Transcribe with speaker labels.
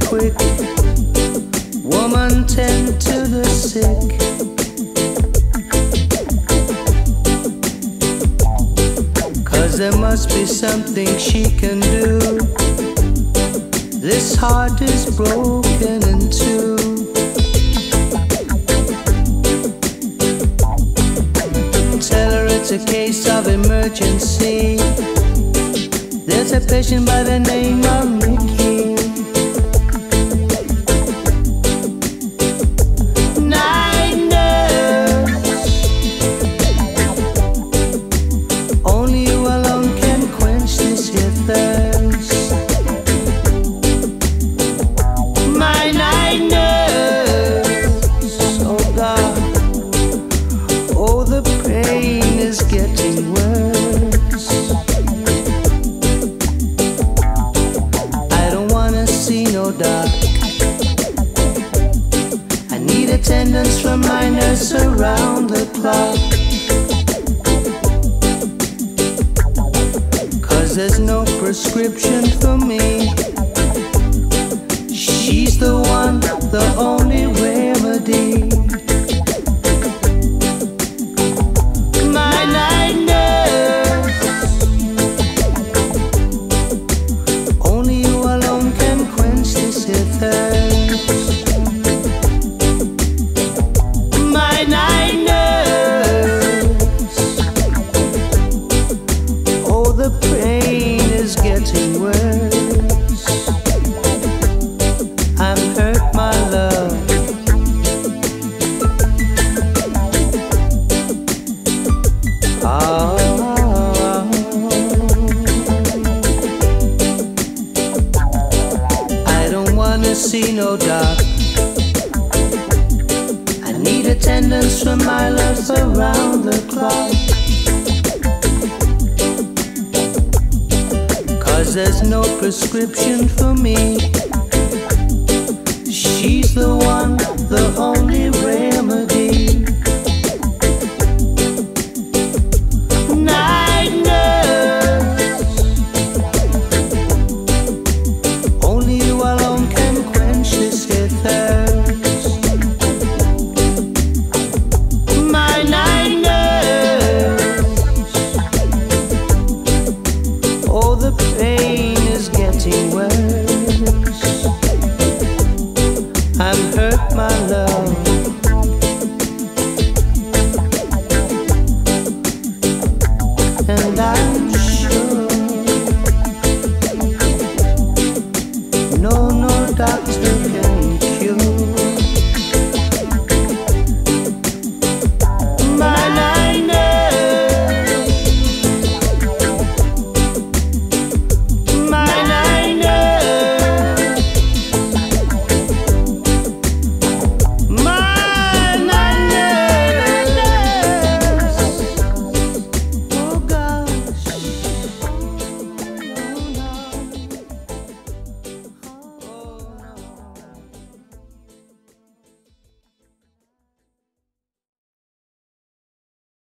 Speaker 1: quick. Woman, tend to the sick. Cause there must be something she can do. This heart is broken in two. Tell her it's a case of emergency. There's a patient by the name of Mickey. Night nurse, only you alone can quench this here thirst. My night nurse, oh God, oh the pain is getting worse. Dark. I need attendance from my nurse around the clock. Cause there's no prescription for me. She's the one, the only remedy. My night nurse, only you alone can quench this here thirst. My night nurse, oh the pain is getting worse. I'm hurt, my love. See no doc. I need attendance from my love around the clock. Cause there's no prescription for me. She's the one, the only remedy. Night nurse, only you alone can quench this here thirst. My night nurse, oh the pain is getting worse. I'm hurt, my love.